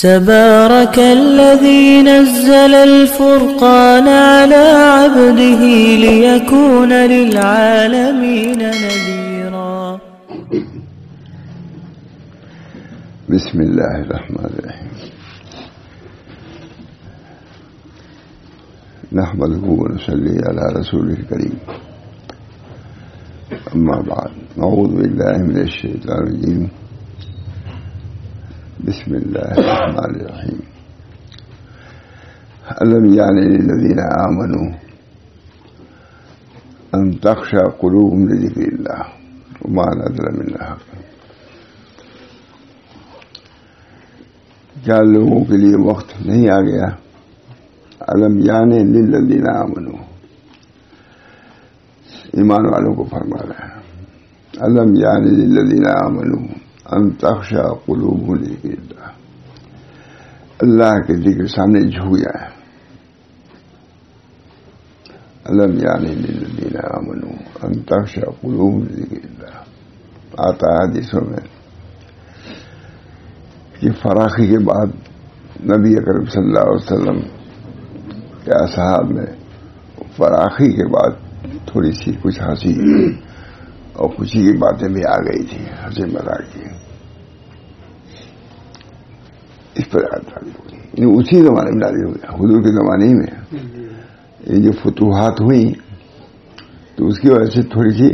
تبارك الذي نزل الفرقان على عبده ليكون للعالمين نذيرا. بسم الله الرحمن الرحيم. نحمده ونصلي على رسوله الكريم. أما بعد، نعوذ بالله من الشيطان الرجيم. بسم الله الرحمن الرحيم. ألم يعن للذين آمنوا أن تخشع قلوبهم لذكر الله وما نزل من الحق. کیا لوگوں کے لیے وقت نہیں آ گیا؟ علم یعنی للذین آمنوا، ایمان والوں کو فرما رہا ہے. علم یعنی للذین آمنوا ان تخشع قلوبهم لذکر اللہ، اللہ کے ذکر سامنے جھک جائے. علم یعنی للذین آمنوا ان تخشع قلوبهم لذکر اللہ. آتا ہے حدیثوں میں کہ فراخی کے بعد نبی اکرم صلی اللہ علیہ وسلم کے اصحاب میں فراخی کے بعد تھوڑی سی کچھ ہنسی اور خوشی کی باتیں بھی آ گئی تھی، ہنسی مذاق کی. اس پر تعلق ہوئی، اسی زمانے میں نازل ہو گیا. حضور کے زمانے میں یہ جو فتوحات ہوئی تو اس کی وجہ سے تھوڑی سی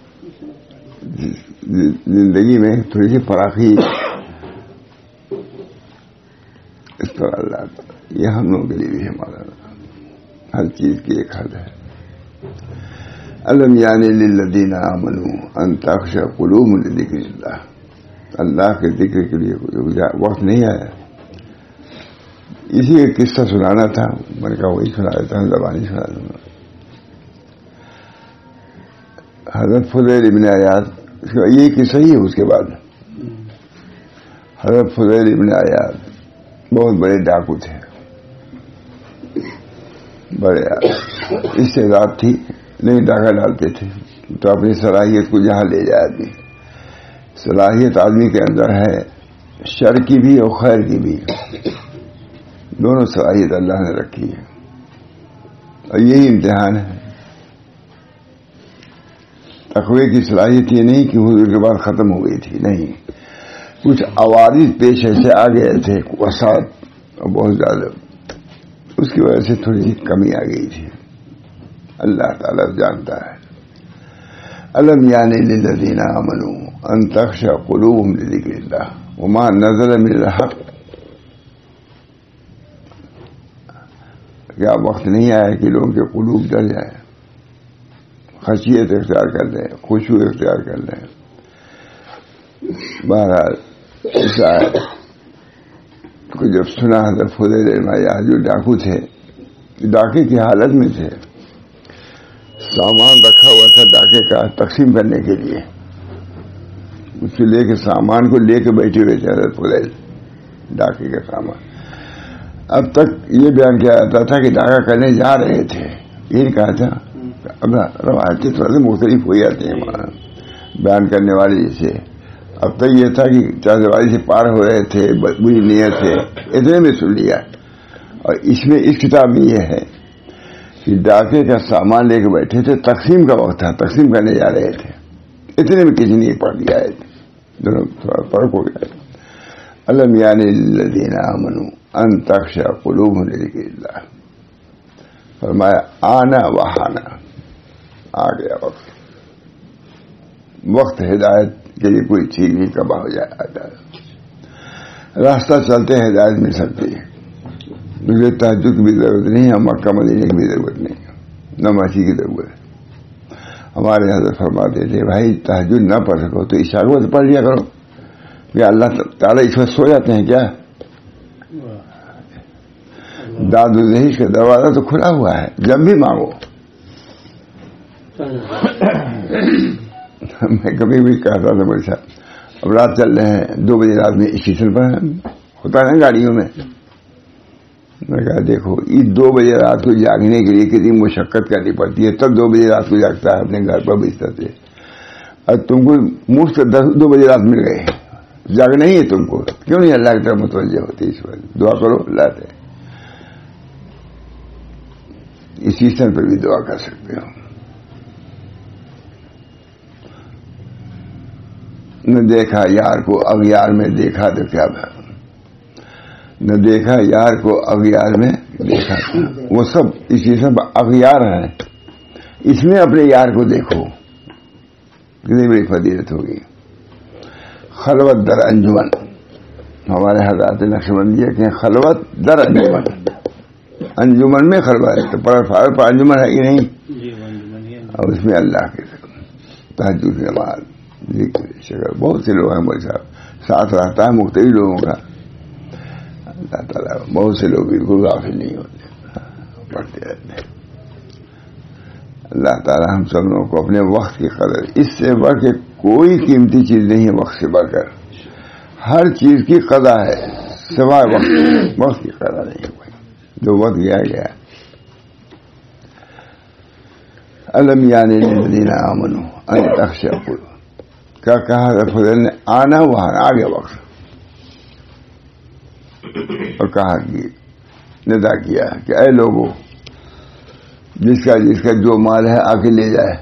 زندگی میں تھوڑی سی فراخی. اس پر اللہ تعالیٰ یہ ہم لوگوں کے لیے بھی ہمارا ہر چیز کی ایک حد ہے. علم یعنی للذین آمنوا ان تخشع قلوبهم لذکر اللہ، اللہ کے ذکر کے لیے وقت نہیں آیا. اسی ایک قصہ سنانا تھا، میں نے کہا وہی سنا دیتا ہوں، زبانی سنا دوں گا. حضرت فضیل ابن عیاض، یہ قصہ ہی ہے. اس کے بعد حضرت فضیل ابن عیاض بہت بڑے ڈاکو تھے، بڑے استعداد تھی، نہیں ڈاکہ ڈالتے تھے تو اپنی صلاحیت کو جہاں لے جائے آدمی. صلاحیت آدمی کے اندر ہے، شر کی بھی اور خیر کی بھی، دونوں صلاحیت اللہ نے رکھی ہے. اور یہی امتحان ہے. تقوی کی صلاحیت یہ نہیں کہ حضور کے بعد ختم ہو گئی تھی، نہیں، کچھ عوارض پیش ایسے آ گئے تھے وسعت بہت زیادہ، اس کی وجہ سے تھوڑی سی کمی آ گئی تھی. اللہ تعالیٰ جانتا ہے. علم یعنی للذین آمنوا ان تخشع قلوبهم لذکر اللہ وما نزل من الحق. کیا وقت نہیں آیا کہ لوگوں کے قلوب ڈر جائے، خشیت اختیار کر لیں، خشوع اختیار کر لیں. بہرحال اس آیت کو جب سنا حضرت فضیل ابن عیاض جو ڈاکو تھے، ڈاکے کی حالت میں تھے، سامان رکھا ہوا تھا ڈاکے کا تقسیم کرنے کے لیے، اس سے لے کے سامان کو لے کے بیٹھے ہوئے تھے حضرت فضیل، ڈاکے کا سامان. اب تک یہ بیان کیا جاتا تھا کہ ڈاکہ کرنے جا رہے تھے، یہ نہیں کہا تھا. اب روایتیں تھوڑا سا مختلف ہو جاتی ہیں ہمارا بیان کرنے والے جیسے. اب تک یہ تھا کہ چاردیواری سے پار ہو رہے تھے، بری نیت سے، اتنے میں سن لیا. اور اس میں اس کتاب میں یہ ہے کہ ڈاکے کا سامان لے کے بیٹھے تھے، تقسیم کا وقت تھا، تقسیم کرنے جا رہے تھے، اتنے میں کسی نے پڑھ لیا ہے. دونوں تھوڑا فرق ہو گیا. علم یعنی للذین آمنوا ان تخشع قلوبهم لذکر اللہ. فرمایا آنا وحانا، آ گیا وقت. وقت ہدایت کے لیے کوئی چیز نہیں کبا ہو جائے آتا ہے. راستہ چلتے ہدایت مل سکتی ہے. مجھے تہجد کی بھی ضرورت نہیں ہے، مکہ مدینے کی بھی ضرورت نہیں ہے، نہ مسیح کی ضرورت ہے. ہمارے حضرت فرماتے تھے بھائی تہجد نہ پڑھ سکو تو عشاء کو پڑھ لیا کرو. کہ اللہ تعالیٰ اس وقت سو جاتے ہیں کیا؟ داد الدہیش کا دروازہ تو کھلا ہوا ہے، جب بھی مانگو. میں کبھی بھی کہتا تھا میرے ساتھ، اب رات چل رہے ہیں، 2 بجے رات میں اسٹیشن پر ہوتا ہے گاڑیوں میں. میں کہا دیکھو یہ 2 بجے رات کو جاگنے کے لیے کتنی مشقت کرنی پڑتی ہے، تب 2 بجے رات کو جاگتا ہے اپنے گھر پر بستر سے، اور تم کو مفت 2 بجے رات مل گئے. جگ نہیں ہے تم کو، کیوں نہیں اللہ کی طرف متوجہ ہوتی؟ اس وقت دعا کرو اللہ سے، اسی سن پر بھی دعا کر سکتے ہو. نہ دیکھا یار کو اغیار میں دیکھا تو کیا بھا، نہ دیکھا یار کو اغیار میں دیکھا تھا. وہ سب اسی سب اغیار ہیں، اس میں اپنے یار کو دیکھو، کتنی بڑی فضیلت ہوگی. خلوت در انجمن، ہمارے حضرات نقشبندی کہ خلوت در انجمن، انجمن میں خلوت، پر انجمن ہے کہ نہیں؟ اور اس میں اللہ کے تہجد کی نماز، ذکر، شکر. بہت سے لوگ ہیں مولوی صاحب، ساتھ رہتا ہے مختلف لوگوں کا. اللہ تعالیٰ بہت سے لوگ بالکل غافل نہیں ہوتے، پڑھتے رہتے ہیں. اللہ تعالیٰ ہم سب لوگوں کو اپنے وقت کی قدر، اس سے بڑھ کے کوئی قیمتی چیز نہیں ہے، وقت سے بڑھ کر ہر چیز کی قضا ہے سوائے وقت. وقت کی قضا نہیں ہے کوئی، جو وقت گیا گیا. الم یعنی للذین آمنوا ان تخشع قلوبهم، کیا کہا فضل نے؟ آنا وہاں آگے وقت، اور کہا کہ ندا کیا کہ اے لوگوں، جس کا جو مال ہے آ کے لے جائے.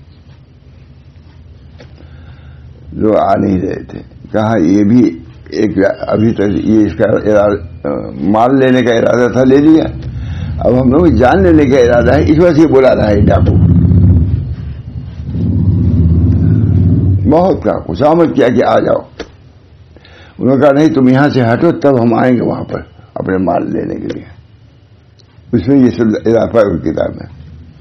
جو آ نہیں رہے تھے، کہا یہ بھی ایک ابھی تک یہ اس کا مال لینے کا ارادہ تھا، لے لیا. اب ہم لوگ جان لینے کا ارادہ ہے، اس وجہ سے بلا رہا ہے ڈاکو. بہت کا خوشامد کیا کہ آ جاؤ. انہوں نے کہا نہیں تم یہاں سے ہٹو تب ہم آئیں گے وہاں پر اپنے مال لینے کے لیے. اس میں یہ سب اضافہ ہے کتاب میں.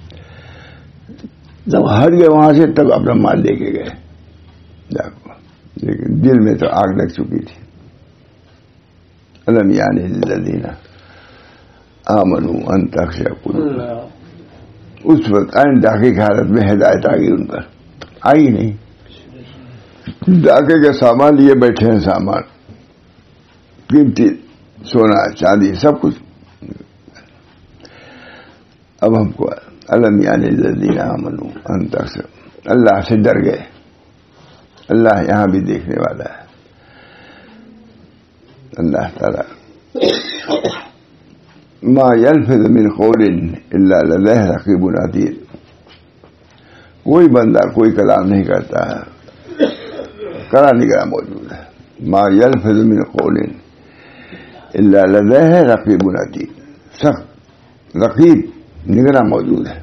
جب ہٹ گئے وہاں سے تب اپنا مال لے کے گئے ڈاکو، لیکن دل میں تو آگ لگ چکی تھی. الم یعنی للذین آمنوا ان تخشع قلوبهم. اس وقت این ڈاکے کی حالت میں ہدایت آ گئی، ان پر آئی نہیں. ڈاکے کے سامان لیے بیٹھے ہیں، سامان قیمتی سونا چاندی سب کچھ. اب ہم کو الم یعنی للذین آمنوا ان تخشع، اللہ سے ڈر گئے. اللہ یہاں بھی دیکھنے والا ہے. اللہ تعالی ما یلفظ من قول الا لدیہ رقیب عتید، کوئی بندہ کوئی کلام نہیں کرتا ہے، کرا نگراں موجود ہے. ما یلفظ من قول الا لدیہ رقیب عتید، سخت رقیب نگراں موجود ہے.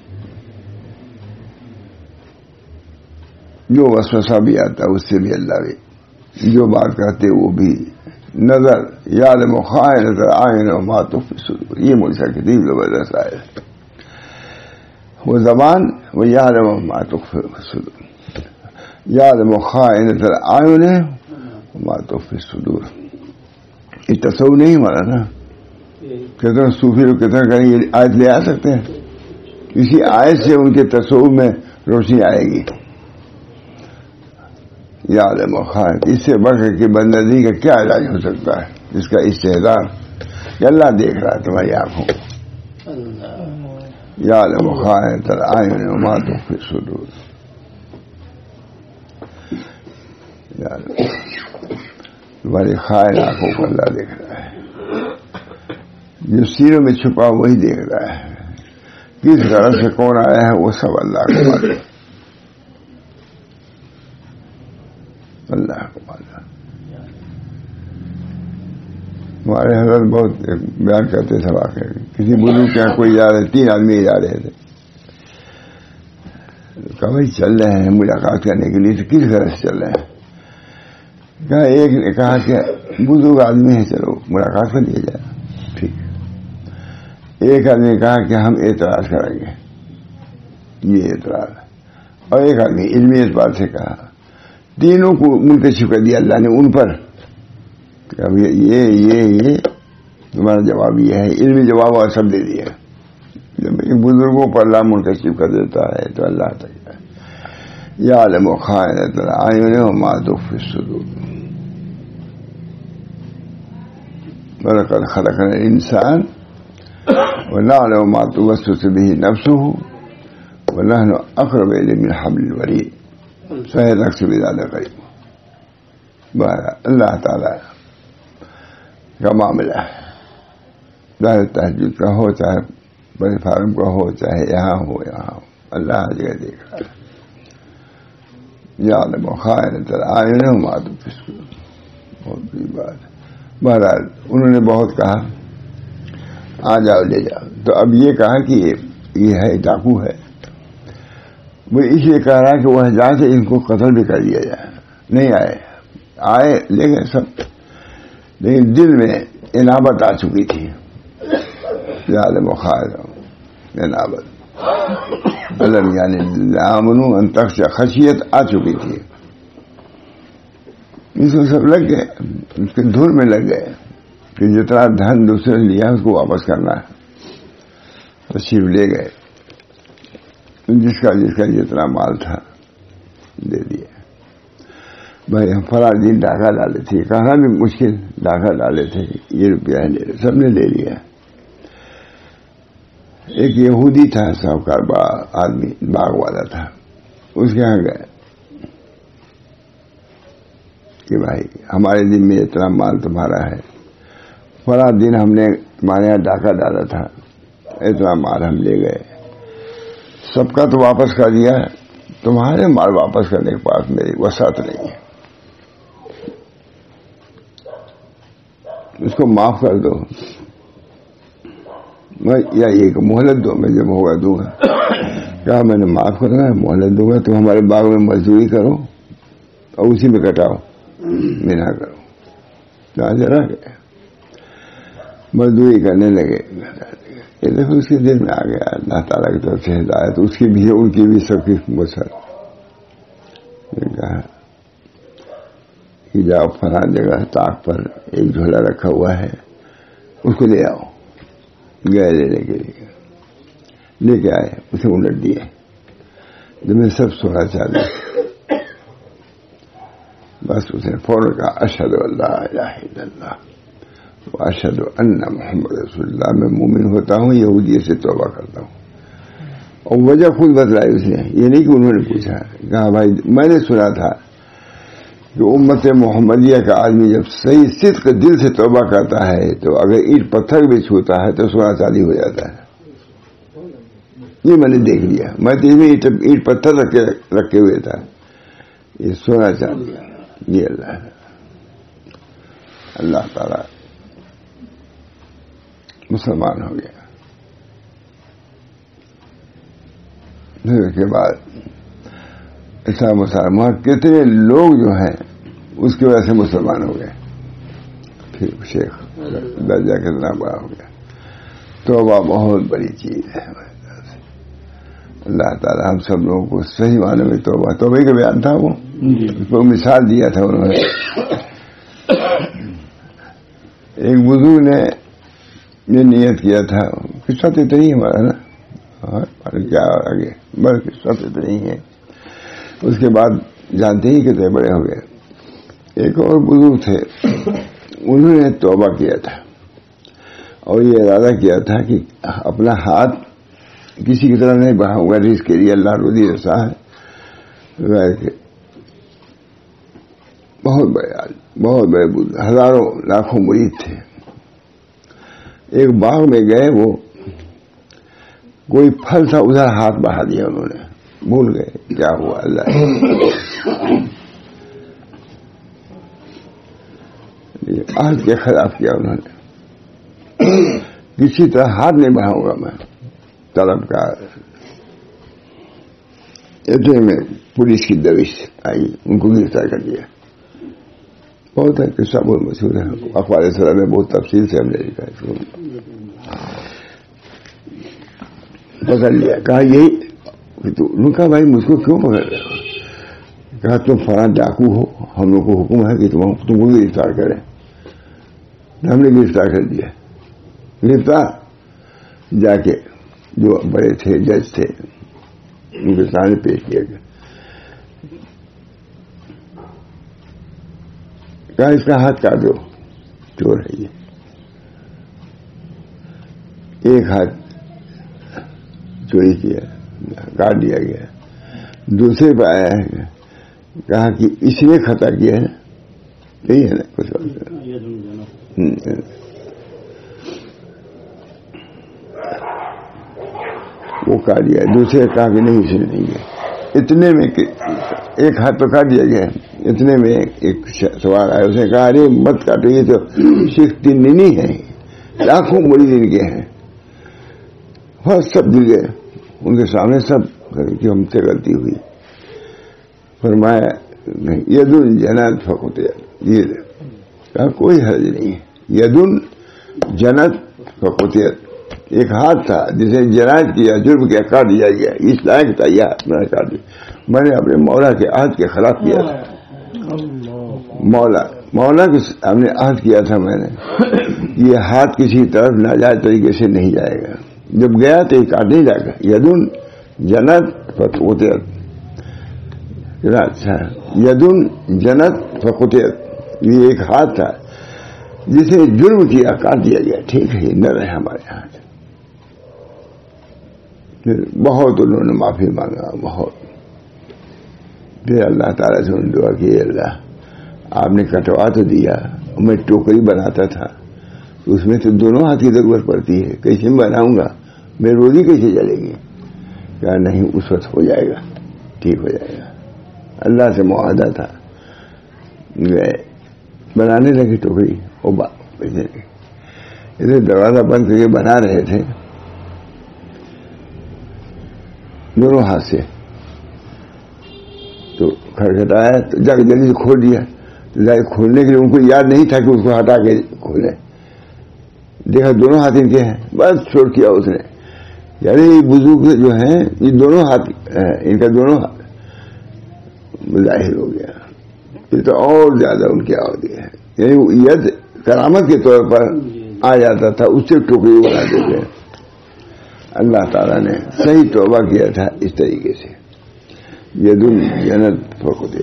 جو وسوسہ بھی آتا ہے اس سے بھی اللہ بھی، جو بات کہتے وہ بھی نظر یعلم خائنۃ الأعین وما تخفی الصدور. یہ مجھے کتنی زبردست آئے وہ زبان، وہ یعلم ما تخفی الصدور، یعلم خائنۃ الأعین وما تخفی الصدور. یہ تصور نہیں ہمارا نا. کہتے ہیں صوفی لوگ کہتے ہیں کہ یہ آیت لے آ سکتے ہیں، اسی آیت سے ان کے تصور میں روشنی آئے گی. یعلم خائنۃ، اس سے بڑھ کر کے بندگی کا کیا علاج ہو سکتا ہے جس کا استحضار کہ اللہ دیکھ رہا ہے تمہاری آنکھوں. یعلم خائنۃ الأعین وما تخفی الصدور. تمہاری خائن آنکھوں کو اللہ دیکھ رہا ہے، جو سینوں میں چھپا وہی دیکھ رہا ہے. کس غرض سے کون آیا ہے وہ سب اللہ کو معلوم ہے. اللہ کو معلوم. ہمارے حضرت بہت بیان کرتے تھے واقعہ، کسی بزرگ کے یہاں کوئی جا رہے، 3 آدمی جا رہے تھے. کہا بھائی چل رہے ہیں ملاقات کرنے کے لیے، تو کس طرح سے چل رہے ہیں؟ کہا ایک نے کہا کہ بزرگ آدمی ہے چلو ملاقات کر لیا جائے. ٹھیک. ایک آدمی نے کہا کہ ہم اعتراض کریں گے، یہ اعتراض. اور ایک آدمی علمی اعتبار سے کہا. تینوں کو منتشر کر دیا اللہ نے ان پر. اب یہ تمہارا جواب یہ ہے، علمی جواب اور سب دے دیا. جب بزرگوں پر اللہ منتشر کر دیتا ہے تو اللہ تعالیٰ یعلم خائنۃ الأعین وما تخفی الصدور. وَلَقَدْ خَلَقْنَا الْإِنسَانَ وَنَعْلَمُ مَا تُوَسْوِسُ بِهِ نَفْسُهُ وَنَحْنُ أَقْرَبُ إِلَيْهِ مِنْ حَبْلِ الْوَرِيدِ. شاید اکثر زیادہ قریب. اللہ تعالیٰ کا معاملہ ہے، چاہے تہجد کا ہو، چاہے بڑے فارم کا ہو، چاہے یہاں ہو یہاں ہو، اللہ ہر جگہ دیکھ رہا ہے. یعلم خائنۃ الاعین وما تخفی الصدور. بہت بڑی بات ہے. بہرحال انہوں نے بہت کہا آ جاؤ لے جاؤ. تو اب یہ کہا کہ یہ ہے ڈاکو ہے، وہ اس لیے کہہ رہا کہ وہ جا سے ان کو قتل بھی کر دیا جائے. نہیں آئے لے گئے سب، لیکن دل میں انابت آ چکی تھی. یعلم خائنۃ انابت علم یعنی آمنوا ان تخشع خشیت آ چکی تھی. اس کو سب لگ گئے، اس کے دھن میں لگ گئے کہ جتنا دھن دوسرے نے لیا اس کو واپس کرنا ہے. تشریف لے گئے، جس کا جتنا مال تھا دے دیا. بھائی ہم فلاں دن ڈاکہ ڈالے تھے، کہنا بھی مشکل، ڈاکہ ڈالے تھے، یہ روپیہ لے رہے، سب نے لے لیا. ایک یہودی تھا ساہوکار آدمی، باغ والا تھا، اس کے یہاں گئے کہ بھائی ہمارے دن میں اتنا مال تمہارا ہے، فلاں دن ہم نے تمہارے یہاں ڈاکہ ڈالا تھا، اتنا مال ہم لے گئے، سب کا تو واپس کر دیا، تمہارے مال واپس کرنے کے پاس میری وسعت نہیں ہے، اس کو معاف کر دو یا یہ مہلت دو، میں جب ہوگا دوں گا. کہا میں نے معاف کرنا ہے، مہلت دوں گا، تم ہمارے باغ میں مزدوری کرو اور اسی میں کٹاؤ، مینا کرو. کہاں ذرا گئے مزدوری کرنے لگے. یہ دیکھو اس کے دل میں آ گیا اللہ تعالیٰ کی طرف سے ہدایت، اس کی بھی ان کی بھی سب کی مسر. کہا کہ جاؤ فلاں جگہ طاق پر ایک جھولا رکھا ہوا ہے، اس کو لے آؤ. گئے لینے کے لیے، لے کے آئے، اسے الٹ دیے. جب میں سب سونا چاہتے بس اس نے فوراً کہا اشہد ان لا الہ الا اللہ واشہد ان محمد رسول اللہ، میں مومن ہوتا ہوں، یہودیت سے توبہ کرتا ہوں. اور وجہ خود بتلائی اس نے، یہ نہیں کہ انہوں نے پوچھا. کہا بھائی میں نے سنا تھا کہ امت محمدیہ کا آدمی جب صحیح صدق دل سے توبہ کرتا ہے تو اگر اینٹ پتھر بھی چھوتا ہے تو سونا چاندی ہو جاتا ہے. یہ میں نے دیکھ لیا، میں تو اینٹ پتھر رکھے ہوئے تھا، یہ سونا چاندی. یہ اللہ تعالی مسلمان ہو گیا. کے بعد ایسا مسلمان کتنے لوگ جو ہیں اس کی وجہ سے مسلمان ہو گئے. پھر شیخ درجہ کتنا بڑا ہو گیا. توبہ بہت بڑی چیز ہے. اللہ تعالیٰ ہم سب لوگوں کو صحیح معنی میں توبہ کا بیان تھا، وہ کو مثال دیا تھا انہوں نے. ایک بزرگ نے یہ نیت کیا تھا، قصہ تو اتنی ہمارا نا کیا آگے بڑھ قصہ تو اتنی ہے. اس کے بعد جانتے ہی کتنے بڑے ہو گئے. ایک اور بزرگ تھے، انہوں نے توبہ کیا تھا اور یہ ارادہ کیا تھا کہ اپنا ہاتھ کسی کی طرح نہیں بڑھاؤں گا، رزق کے لیے اللہ روزی رسا ہے. بہت بڑے بزرگ، ہزاروں لاکھوں مرید تھے. ایک باغ میں گئے، وہ کوئی پھل تھا، ادھر ہاتھ بڑھا دیا انہوں نے، بھول گئے کیا ہوا. اللہ عہد کے خلاف کیا انہوں نے. کسی طرح ہاتھ نہیں بڑھاؤں گا میں، طلب کا. اتنے میں پولیس کی دبش آئی، ان کو گرفتار کر دیا. بہت ہے قصہ، بہت مشہور ہے، اخبار سرا میں بہت تفصیل سے ہم نے لکھا ہے. پکڑ لیا. کہا یہی کہا بھائی مجھ کو کیوں پکڑ رہے ہو؟ کہا تم فلاں ڈاکو ہو، ہم لوگ کو حکم ہے کہ تم کو گرفتار کریں. ہم نے گرفتار کر دیا. گرفتار جا کے جو بڑے تھے جج تھے ان کے سامنے پیش کیا گیا. کہا اس کا ہاتھ کاٹ دو، چور ہے یہ. ایک ہاتھ چوری کیا، کاٹ دیا گیا. دوسرے پہ آیا ہے، کہا کہ اس نے خطا کیا ہے، یہی ہے نا کچھ بات. وہ کہا دیا, دوسرے کہا کہ نہیں اسے نہیں ہے. اتنے میں ایک ہاتھ تو کاٹ دیا گیا. اتنے میں ایک سوال آیا, اس نے کہا ارے مت کاٹو, یہ تو شیخ تنینی ہے, لاکھوں مرید ان کے ہیں. بس سب گر گئے ان کے سامنے, سب کہ ہم سے غلطی ہوئی. فرمایا یدن جنت فقط, یہ کہا کوئی حرج نہیں ہے. یدن جنت فقط, ایک ہاتھ تھا جسے جنایت کیا, جرم کیا, کاٹ دیا گیا. اس لائق تھا یہ ہاتھ, میں نے کاٹ دیا. میں نے اپنے مولا کے عہد کے خلاف کیا تھا. مولا کے ہم نے عہد کیا تھا میں نے, یہ ہاتھ کسی طرف ناجائز طریقے سے نہیں جائے گا. جب گیا تو یہ کاٹ نہیں جائے گا. یدن جنت فقط, اچھا یدن جنت فقط, یہ ایک ہاتھ تھا جسے جرم کیا, کاٹ دیا گیا. ٹھیک ہے, نہ رہے ہمارے ہاتھ. بہت انہوں نے معافی مانگا, بہت. پھر اللہ تعالیٰ سے انہوں نے دعا کی, اللہ آپ نے کٹوا تو دیا, میں ٹوکری بناتا تھا, اس میں تو دونوں ہاتھ کی ضرورت پڑتی ہے, کیسے میں بناؤں گا, میں روزی کیسے چلے گی. کہا نہیں, اس وقت ہو جائے گا, ٹھیک ہو جائے گا. اللہ سے معاہدہ تھا. بنانے لگی ٹوکری, ادھر دروازہ بند کر کے بنا رہے تھے دونوں ہاتھ سے, تو کھٹکھٹایا تو جا کے جلدی سے کھول دیا. کھولنے کے لیے ان کو یاد نہیں تھا کہ اس کو ہٹا کے کھولے. دیکھا دونوں ہاتھ ان کے ہیں, بس چھوڑ کیا اس نے. یعنی بزرگ جو ہیں یہ دونوں ہاتھ, ان کا دونوں ہاتھ ظاہر ہو گیا. یہ تو اور زیادہ ان کی آوازیں ہے. یعنی ید کرامت کے طور پر آ جاتا تھا, اس سے ٹوکری بنا دیتے. اللہ تعالیٰ نے صحیح توبہ کیا تھا اس طریقے سے. یدن جنت فقط,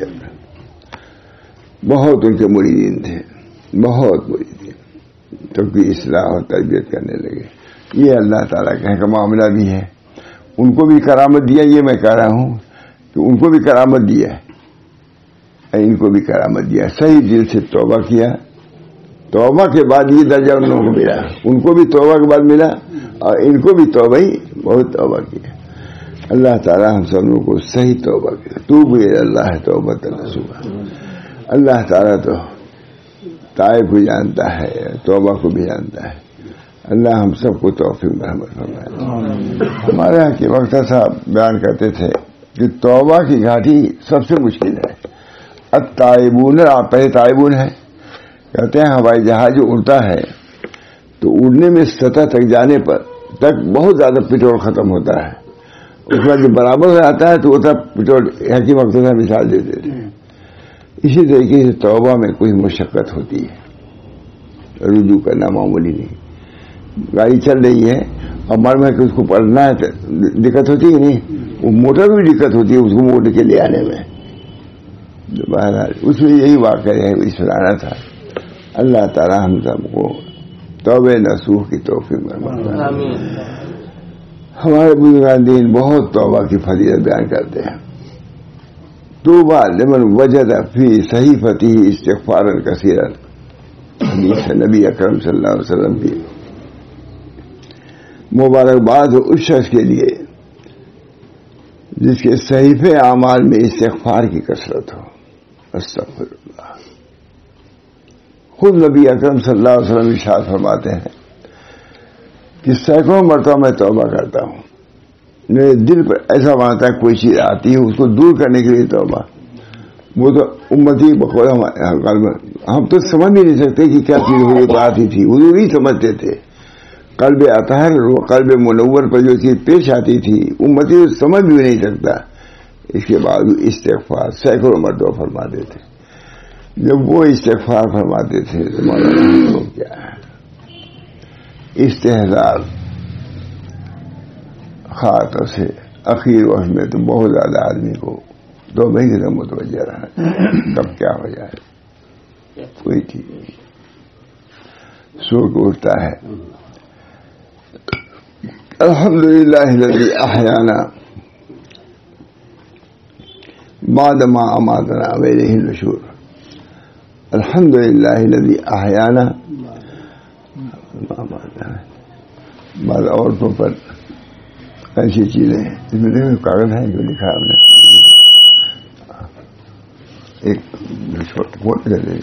بہت ان کے مریدین تھے, بہت مریدین, تو کی اصلاح اور تربیت کرنے لگے. یہ اللہ تعالیٰ کا معاملہ بھی ہے. ان کو بھی کرامت دیا, یہ میں کہہ رہا ہوں کہ ان کو بھی کرامت دیا, ان کو بھی کرامت دیا. صحیح دل سے توبہ کیا, توبہ کے بعد یہ درجہ ان لوگوں کو ملا. ان کو بھی توبہ کے بعد ملا, اور ان کو بھی توبہ ہی بہت توبہ کیا. اللہ تعالیٰ ہم سب لوگوں کو صحیح توبہ کیا. توبوا الی اللہ توبۃ نصوحا. اللہ تعالیٰ تو تائب کو جانتا ہے, توبہ کو بھی جانتا ہے. اللہ ہم سب کو توفیق مرحمت فرمائے. ہمارے یہاں کے وقت صاحب بیان کرتے تھے کہ توبہ کی گھاٹی سب سے مشکل ہے. التائبون, آپ پہلے تائبون ہیں, کہتے ہیں ہوائی جہاز جو اڑتا ہے تو اڑنے میں سطح تک جانے پر تک بہت زیادہ پٹرول ختم ہوتا ہے. اس کا جو برابر ہو جاتا ہے تو وہ تب پٹرول حکیم وقت سے مثال دیتے تھے. اسی طریقے سے توبہ میں کوئی مشقت ہوتی ہے, رجوع کرنا معمولی نہیں. گاڑی چل رہی ہے اور مر کے اس کو پلٹنا ہے تو دقت ہوتی ہے نہیں, وہ موٹر بھی دقت ہوتی ہے اس کو موڑ کے لے آنے میں. بہرحال اس میں یہی واقعہ ہے اس سنانا تھا. اللہ تعالی ہم سب کو توبہ نصوح کی توفیق فرمائے. ہمارے بزرگان دین بہت توبہ کی فضیلت بیان کرتے ہیں. توبہ لمن وجد فی صحیفتی استغفارا کثیرا, حدیث نبی اکرم صلی اللہ علیہ وسلم کی. مبارکباد ہو اس شخص کے لیے جس کے صحیفے اعمال میں استغفار کی کثرت ہو. استغفر اللہ. خود نبی اکرم صلی اللہ علیہ وسلم ارشاد فرماتے ہیں کہ سینکڑوں مرتبہ میں توبہ کرتا ہوں, میرے دل پر ایسا مانتا ہے کوئی چیز آتی ہے اس کو دور کرنے کے لیے توبہ. وہ تو امتی بقول ہم تو سمجھ بھی نہیں سکتے کہ کیا چیز حضور کو آتی تھی, حضور ہی سمجھتے تھے. قلب اطہر قلب منور پر جو چیز پیش آتی تھی امتی سمجھ بھی نہیں سکتا. اس کے بعد استغفار سینکڑوں مرتبہ فرماتے تھے. جب وہ استغفار فرماتے تھے تو مولانا کیا ہے استحضار خاطر سے اخیر وقت میں تو بہت زیادہ آدمی کو دو مہینے تک متوجہ رہا, کب کیا ہو جائے کوئی ٹھیک نہیں. سو کے اٹھتا ہے الحمدللہ الذی احیانا بعد ما اماتنا والیہ النشور. الحمدللہ الذی احیانا. بعض عورتوں پر ایسی چیزیں ہیں اس میں دیکھو کاغذ ہے جو لکھا ہم نے ایک فوٹو کر دیں.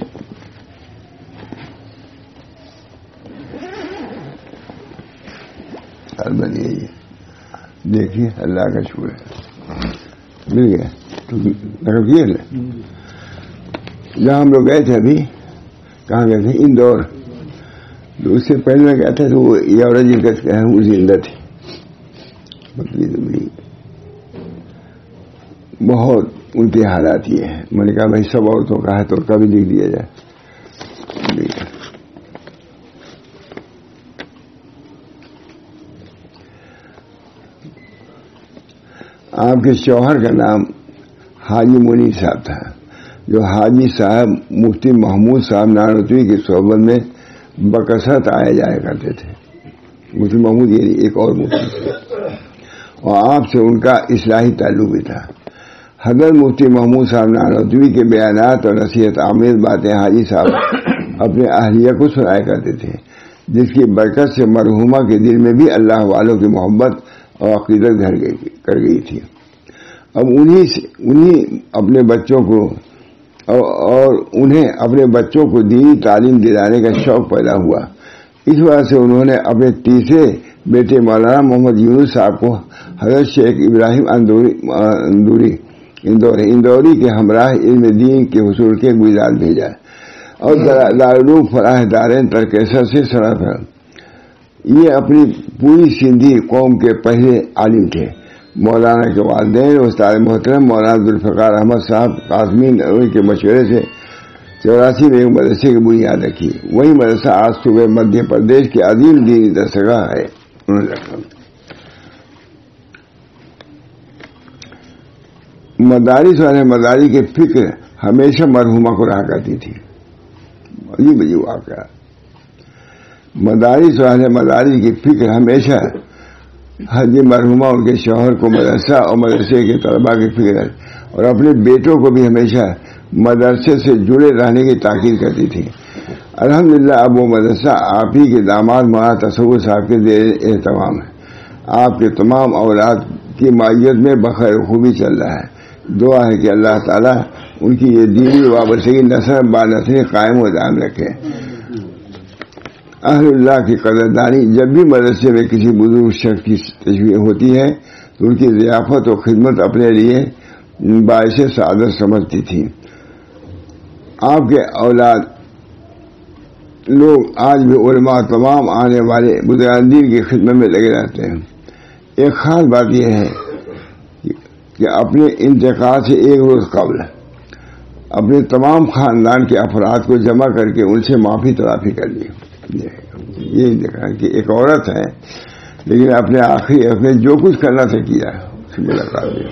بنیے دیکھیے اللہ کا شکر ہے مل گیا. تو نقل کیے نا جہاں ہم لوگ گئے تھے ابھی کہاں گئے تھے اندور. تو اس سے پہلے میں گیا تھا تو وہ یہ عورت جن کا وہ زندہ تھی. بہت ان کے حالات یہ ہیں. میں نے کہا بھائی سب عورتوں کا ہے تو کبھی لکھ دیا جائے. آپ کے شوہر کا نام حاجی منیر صاحب تھا جو حاجی صاحب مفتی محمود صاحب نانوتوی کی صحبت میں بکثرت آئے جایا کرتے تھے. مفتی محمود یہ ایک اور مفتی تھے اور آپ سے ان کا اصلاحی تعلق بھی تھا. حضرت مفتی محمود صاحب نانوتوی کے بیانات اور نصیحت آمیز باتیں حاجی صاحب اپنے اہلیہ کو سنایا کرتے تھے جس کی برکت سے مرحومہ کے دل میں بھی اللہ والوں کی محبت اور عقیدت کر گئی تھی. اب انہیں اپنے بچوں کو اور انہیں اپنے بچوں کو دینی تعلیم دلانے کا شوق پیدا ہوا. اس وجہ سے انہوں نے اپنے تیسرے بیٹے مولانا محمد یونس صاحب کو حضرت شیخ ابراہیم اندوری کے ہمراہ علم دین کے حصول کے گجرات بھیجا اور دارالعلوم فلاح دارین ترکیسر سے صنعت. یہ اپنی پوری سندھی قوم کے پہلے عالم تھے. مولانا کے والدین استاد محترم مولانا ذوالفقار احمد صاحب قاسمی نووی کے مشورے سے 84 میں ایک مدرسے کی بنیاد رکھی. وہی مدرسہ آج صوبے مدھیہ پردیش کی عظیم دینی درسگاہ ہے. مدارس والے مداری کی فکر ہمیشہ مرحومہ کو رہا کرتی تھی. عجیب عجیب واقعہ. مدارس والے مداری کی فکر ہمیشہ حاجی مرحومہ ان کے شوہر کو مدرسہ اور مدرسے کے طلباء کی فکر ہے اور اپنے بیٹوں کو بھی ہمیشہ مدرسے سے جڑے رہنے کی تاکید کرتی تھی. الحمدللہ اب وہ مدرسہ آپ ہی کے داماد مولانا تصور صاحب کے زیر اہتمام ہے. آپ کے تمام اولاد کی معیت میں بخیر خوبی چل رہا ہے. دعا ہے کہ اللہ تعالیٰ ان کی یہ دینی وابستگی نسل با نسل قائم و دائم رکھے. اہل اللہ کی قدردانی جب بھی مدرسے میں کسی بزرگ شخص کی تشویق ہوتی ہے تو ان کی ضیافت و خدمت اپنے لیے باعث سعادت سمجھتی تھی. آپ کے اولاد لوگ آج بھی علماء تمام آنے والے بزرگان دین کی خدمت میں لگے رہتے ہیں. ایک خاص بات یہ ہے کہ اپنے انتقال سے ایک روز قبل اپنے تمام خاندان کے افراد کو جمع کر کے ان سے معافی تلافی کر لی. یہ دیکھا کہ ایک عورت ہے لیکن اپنے آخری اپنے جو کچھ کرنا تھا کیا اس کی ملاقات میں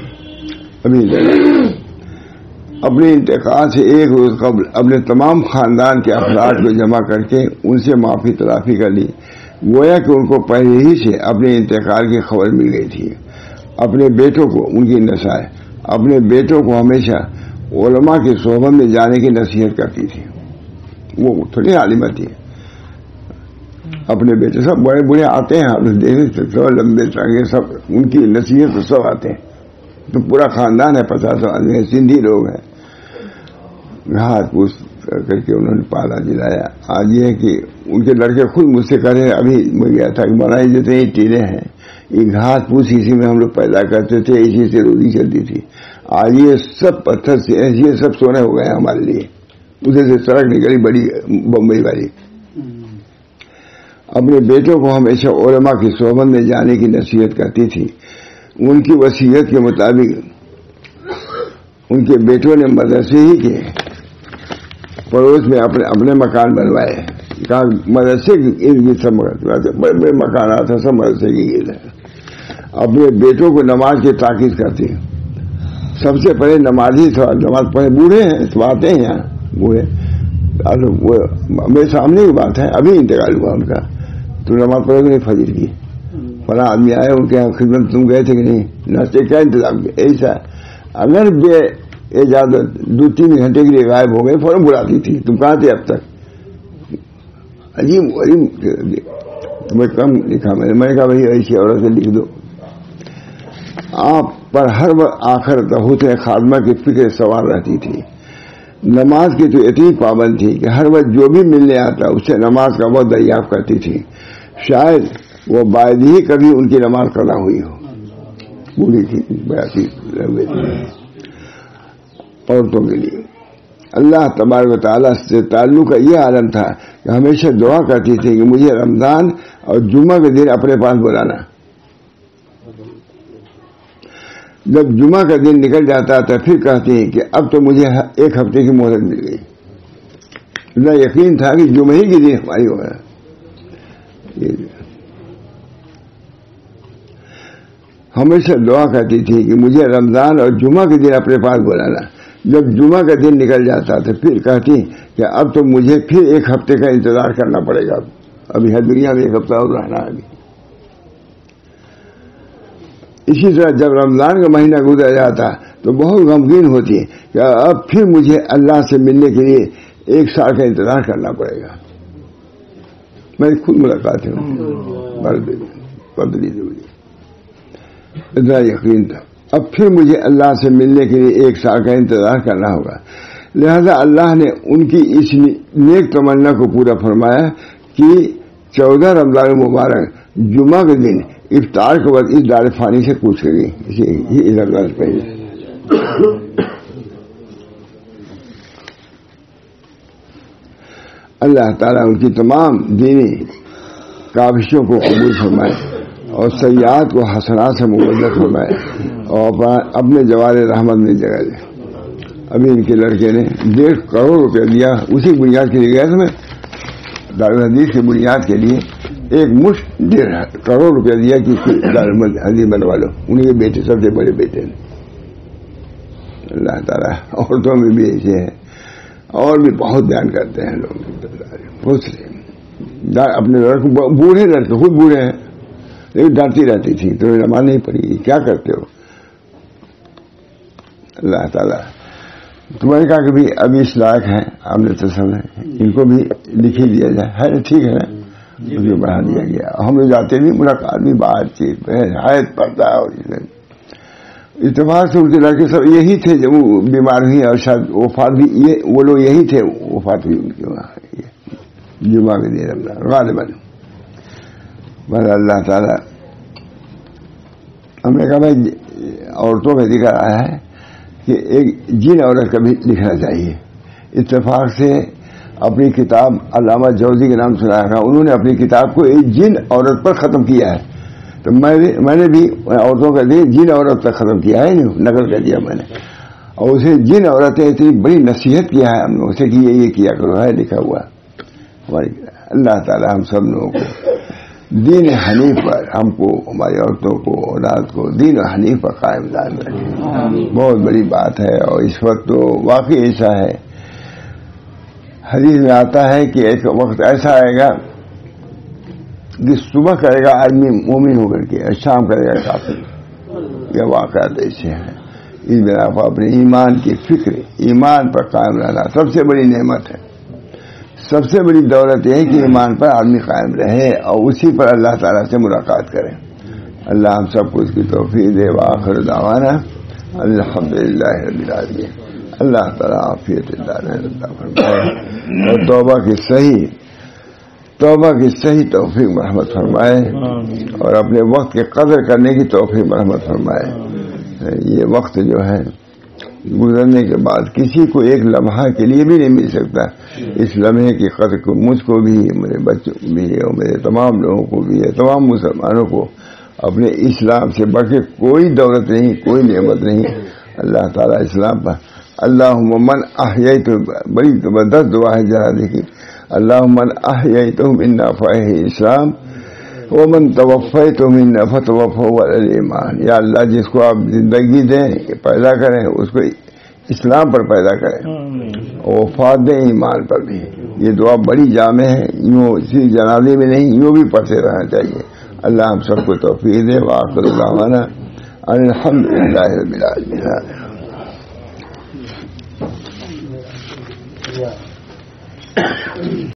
اپنے انتقال سے ایک روز قبل اپنے تمام خاندان کے افراد کو جمع کر کے ان سے معافی تلافی کر لی. گویا کہ ان کو پہلے ہی سے اپنے انتقال کی خبر مل گئی تھی. اپنے بیٹوں کو ان کی نصائح اپنے بیٹوں کو ہمیشہ علماء کی صحبت میں جانے کی نصیحت کرتی تھی. وہ تھوڑی عالمہ تھی. اپنے بیٹے سب بڑے بڑے آتے ہیں آپ دیکھ سب لمبے ٹانگے سب ان کی نصیحت تو سب آتے ہیں. تو پورا خاندان ہے 50 آدمی سندھی لوگ ہیں. ہاتھ پوچھ کر کے انہوں نے پالا دلایا. آج یہ ہے کہ ان کے لڑکے خود مجھ سے کہہ رہے ہیں ابھی میں گیا تھا کہ بنائی جتنے ہی ٹیلے ہیں یہ گھاس پوچھ اسی میں ہم لوگ پیدا کرتے تھے اسی سے روزی چلتی تھی. آج یہ سب پتھر سے یہ سب سونے ہو گئے ہمارے لیے. اسے سے سڑک نکلی بڑی بمبئی والی. اپنے بیٹوں کو ہمیشہ علماء کی صحبت میں جانے کی نصیحت کرتی تھی. ان کی وصیت کے مطابق ان کے بیٹوں نے مدرسے ہی کے پڑوس میں اپنے مکان بنوائے. کہا مدرسے کی سب بڑے بڑے مکانات ہیں سب مدرسے کی گرد ہے. اپنے بیٹوں کو نماز کی تاکید کرتی. سب سے پہلے نمازی تھا نماز پڑھے بوڑھے ہیں تو آتے ہیں یہاں بوڑھے میرے سامنے کی بات ہے ابھی انتقال ہوا ان کا. تو نماز پڑھے کہ نہیں فجر کی فلاں آدمی آئے ان کے یہاں خدمت تم گئے تھے کہ نہیں ناشتے کا انتظام کیا. ایسا اگر اجازت 2-3 گھنٹے کے لیے غائب ہو گئے فوراً بلاتی تھی, تم کہاں تھے اب تک. عجیب تمہیں کم لکھا میں نے کہا بھائی ایسی عورت سے لکھ دو. آپ پر ہر وقت آخر حسن خاتمہ کی فکر سوار رہتی تھی. نماز کی تو اتنی پابند تھی کہ ہر وقت جو بھی ملنے آتا اس سے نماز کا وقت دریافت کرتی تھی. شاید وہ باید ہی کبھی ان کی نماز قضا ہوئی ہو. بوڑھی تھی, عورتوں کے لیے اللہ تبارک و تعالیٰ سے تعلق کا یہ عالم تھا کہ ہمیشہ دعا کرتی تھی کہ مجھے رمضان اور جمعہ کے دن اپنے پاس بلانا. جب جمعہ کا دن نکل جاتا تھا پھر کہتی ہیں کہ اب تو مجھے 1 ہفتے کی مہلت مل گئی. اتنا یقین تھا کہ جمعہ ہی کے دن ہماری ہو گیا. ہمیشہ دعا کرتی تھی کہ مجھے رمضان اور جمعہ کے دن اپنے پاس بلانا. جب جمعہ کا دن نکل جاتا تھا پھر کہتی کہ اب تو مجھے پھر 1 ہفتے کا انتظار کرنا پڑے گا. ابھی ہر دنیا میں 1 ہفتہ اور رہنا ہے. اسی طرح جب رمضان کا مہینہ گزر جاتا تو بہت غمگین ہوتی ہے کہ اب پھر مجھے اللہ سے ملنے کے لیے 1 سال کا انتظار کرنا پڑے گا. میری خود ملاقات ہے بدلی ضروری اتنا یقین تھا. اب پھر مجھے اللہ سے ملنے کے لیے 1 سال کا انتظار کرنا ہوگا. لہذا اللہ نے ان کی اس نیک تمنا کو پورا فرمایا کہ 14 رمضان مبارک جمعہ کے دن افطار کے بعد اس دار فانی سے پوچھ گئی. یہ رمضان پہلے اللہ تعالیٰ ان کی تمام دینی کاوشوں کو قبول فرمائے اور سیئات کو حسنات سے مبدل فرمائے اور اپنے جوار رحمت میں جگہ دے. ابھی ان کے لڑکے نے 1.5 کروڑ روپیہ دیا. اسی بنیاد کے لیے گیا تھا میں دارالحدیث کی بنیاد کے لیے. 1 مشت 1.5 کروڑ روپیہ دیا کہ دارالحدیث بنوا لو. انہیں کے بیٹے سب سے بڑے بیٹے ہیں. اللہ تعالیٰ عورتوں میں بھی ایسے ہیں اور بھی بہت بیان کرتے ہیں لوگ. بہت سے اپنے لڑکے بوڑھے لڑکے خود بوڑھے ہیں لیکن ڈانٹتی رہتی تھی تو نماز نہیں پڑھی. کیا کرتے ہو؟ اللہ تعالیٰ تمہارے کہا کہ بھی ابھی اس لائق ہیں آپ نے تو سمجھا ان کو بھی لکھ ہی دیا جائے. ہے ٹھیک ہے نا, مجھے بڑھا دیا گیا. ہم لوگ جاتے بھی ملاقات بھی بات چیت حید پڑتا ہے. اور اتفاق سے ان کے لڑکے سب یہی تھے جب وہ بیمار ہوئی اور شاید وفات بھی وہ لوگ یہی تھے. وفات ہوئی ان کی وہاں جمعہ کے دن غالباً. بس اللہ تعالیٰ ہم نے کہا بھائی عورتوں کا ذکر آیا ہے کہ ایک جن عورت کا بھی لکھنا چاہیے. اتفاق سے اپنی کتاب علامہ جوزی کے نام سنا تھا. انہوں نے اپنی کتاب کو ایک جن عورت پر ختم کیا ہے. تو میں نے بھی عورتوں کا جن عورت پر ختم کیا ہے, نقل کر دیا میں نے. اور اسے جن عورتیں اتنی بڑی نصیحت کیا ہے ہم لوگوں سے کہ یہ کیا کرو ہے لکھا ہوا. اللہ تعالیٰ ہم سب لوگوں کو دین حنیف پر, ہم کو ہماری عورتوں کو اولاد کو دین حنیف پر قائم دائم رکھے. بہت بڑی بات ہے. اور اس وقت تو واقعی ایسا ہے, حدیث میں آتا ہے کہ ایک وقت ایسا آئے گا کہ صبح کرے گا آدمی مومن ہو کر کے, شام کرے گا کافر. یہ واقعات ایسے ہیں. اس بنا پر اپنے ایمان کی فکر, ایمان پر قائم رہنا سب سے بڑی نعمت ہے. سب سے بڑی دولت یہ ہے کہ ایمان پر آدمی قائم رہے اور اسی پر اللہ تعالیٰ سے ملاقات کرے. اللہ ہم سب کو اس کی توفیق دے. وآخر دعوانا الحمدللہ رب العالمین. اللہ تعالیٰ عافیت عطا فرمائے اور توبہ کی صحیح توفیق مرحمت فرمائے اور اپنے وقت کی قدر کرنے کی توفیق مرحمت فرمائے. یہ وقت جو ہے گزرنے کے بعد کسی کو ایک لمحہ کے لیے بھی نہیں مل سکتا. اس لمحے کی قدر کو مجھ کو بھی, میرے بچوں کو بھی اور میرے تمام لوگوں کو بھی, تمام مسلمانوں کو اپنے اسلام سے بڑھ کے کوئی دولت نہیں, کوئی نعمت نہیں. اللہ تعالیٰ اسلام پر اللہم من احییتہم, بڑی زبردست دعا ہے ذرا دیکھیے. اللہم من احییتہم انا فاہ اسلام ومن توفیتہم انا فتوفوا علی الایمان. یا اللہ جس کو آپ زندگی دیں پیدا کریں اس کو اسلام پر پیدا کریں اور وفات دیں ایمان پر بھی. یہ دعا بڑی جامع ہے, یوں صرف جنازے میں نہیں یوں بھی پڑھتے رہنا چاہیے. اللہ ہم سب کو توفیق دے. وآخر دعوانا الحمدللہ رب العالمین.